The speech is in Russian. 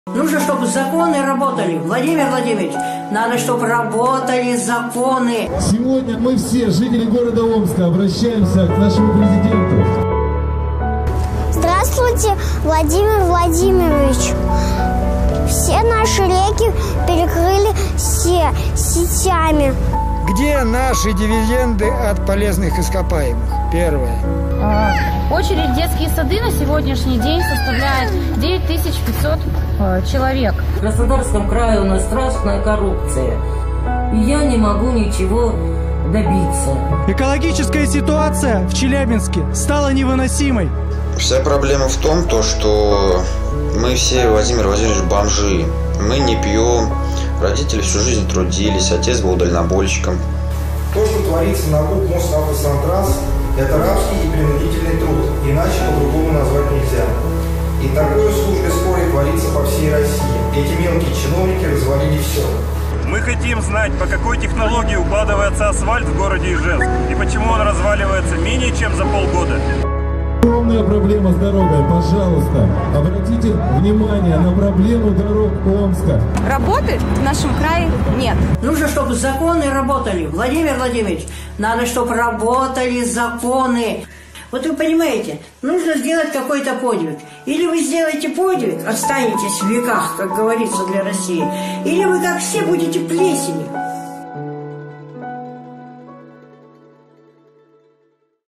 Нужно, чтобы законы работали. Владимир Владимирович, надо, чтобы работали законы. Сегодня мы все, жители города Омска, обращаемся к нашему президенту. Здравствуйте, Владимир Владимирович. Все наши реки перекрыли сетями. Где наши дивиденды от полезных ископаемых? Первое. Очередь в детские сады на сегодняшний день составляет 9500 человек. В Краснодарском крае у нас страшная коррупция. И я не могу ничего добиться. Экологическая ситуация в Челябинске стала невыносимой. Вся проблема в том, что мы все, Владимир Владимирович, бомжи. Мы не пьем. Родители всю жизнь трудились, отец был дальнобойщиком. То, что творится на ГУП Мосавтосантранс, это рабский и принудительный труд, иначе по-другому назвать нельзя. И такое в службе скорой творится по всей России. Эти мелкие чиновники развалили все. Мы хотим знать, по какой технологии укладывается асфальт в городе Ижевск и почему он разваливается менее чем за полгода. Огромная проблема с дорогой. Пожалуйста, обратите внимание на проблему дорог Омска. Работы в нашем крае нет. Нужно, чтобы законы работали. Владимир Владимирович, надо, чтобы работали законы. Вот вы понимаете, нужно сделать какой-то подвиг. Или вы сделаете подвиг, останетесь в веках, как говорится, для России, или вы, как все, будете плесенью.